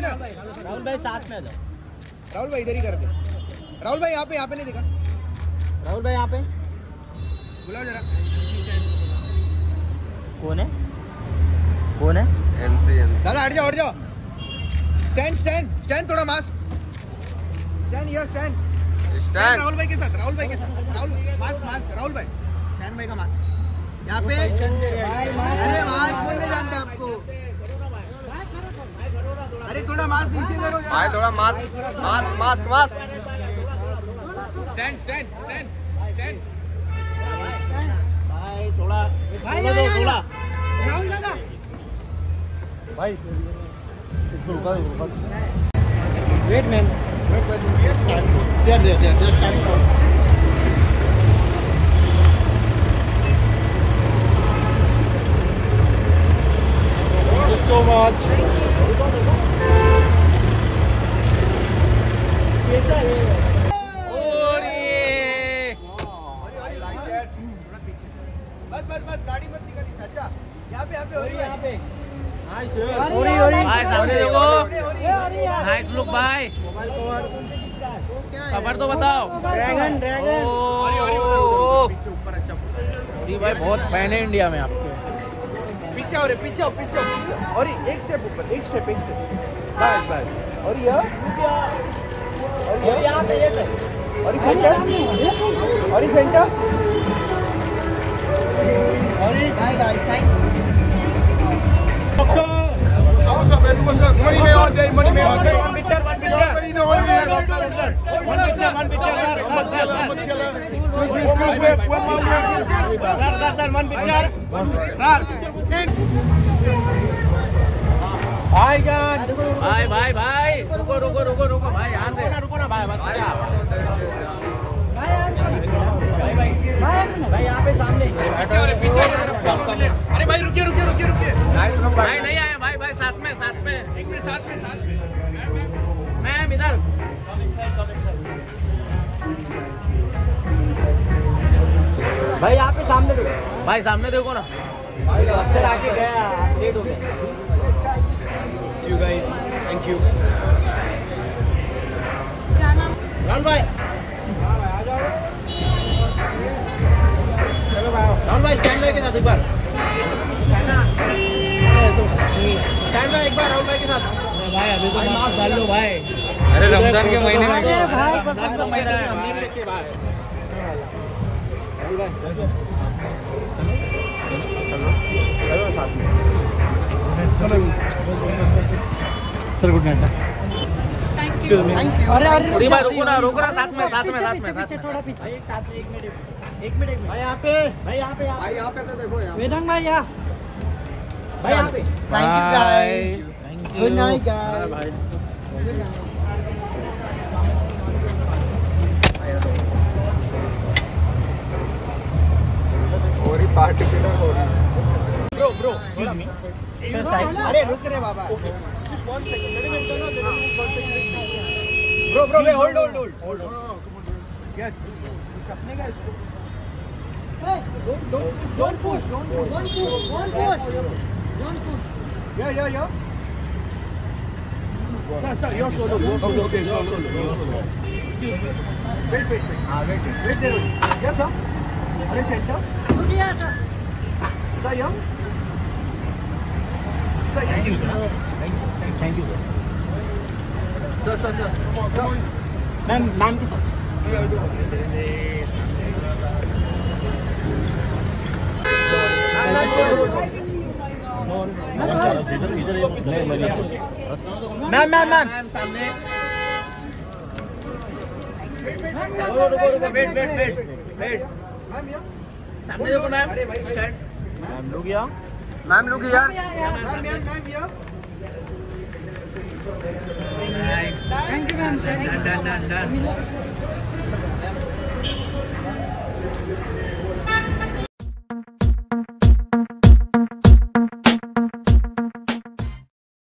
ना। राहुल भाई साथ में आ जाओ। राहुल भाई इधर ही कर दे। राहुल भाई यहाँ पे नहीं दिखा। राहुल भाई यहाँ पे बुलाओ जरा। कौन है? दादा हट जाओ। स्टैंड थोड़ा मास्क। स्टैंड राहुल भाई के साथ। राहुल मास्क राहुल भाई। स्टैंड भाई का मास्क यहाँ पे। अरे भाई कौन नहीं जानता आपको? अरे थोड़ा मास्क नीचे करो भाई, थोड़ा मास्क। स्टैंड भाई थोड़ा भाई रुका wait man there stand so much बस गाड़ी मत निकालिए चाचा। यहाँ पे भाई सामने देखो। नाइस लुक भाई। खबर तो बताओ। ड्रैगन भाई बहुत फैन है इंडिया में आपके। पीछे और एक स्टेप ऊपर। बस और ये यहाँ पे ये centre What's up, baby? What's up? Money man all day. One picture. Already know what it is. One picture. I'm a killer. Excuse me. Where my whip? Sir, one picture. भाई रुको भाई, यहाँ से रुको ना भाई, बस भाई यहाँ पे सामने। पीछे। अरे भाई रुकिए। भाई नहीं आए भाई साथ में। एक मिनट साथ में मैम इधर। भाई यहाँ पे सामने देखो। भाई सामने देखो ना। अक्सर आके गया, लेट हो गया। See you guys. Thank you. Rahul भाई स्टैंड भाई के साथ एक बार। स्टैंड भाई एक बार राहुल भाई के साथ। भाई अभी तो मास्क डाल लो भाई। अरे रमजान के महीने में sir good night. Thank you. अरे भाई रुको ना साथ में थोड़ा पीछे। एक मिनट भाई यहाँ पे तो देखो यार। वेदंग भाई यहाँ पे। Thank you guys. Good night guys. और ही पार्टी पिनर हो रही है। ब्रो एक्सक्यूज मी अरे रुक रे बाबा। Just 1 second. Bro, wait, hold. Yes. अपने का इसको। Don't push. Yeah. Sir, you're solo. Okay, solo. Excuse me. Wait. Wait there. Yes, sir. Are you center? Yes, sir. Sir, yeah. Thank you, sir. Sir. Ma'am के साथ। Ma'am सामने। रुको wait. सामने देखो ma'am. अरे भाई स्टैंड। मैम लोग यहाँ। मैम लोग यार। Ma'am here. Thank you, ma'am. Done.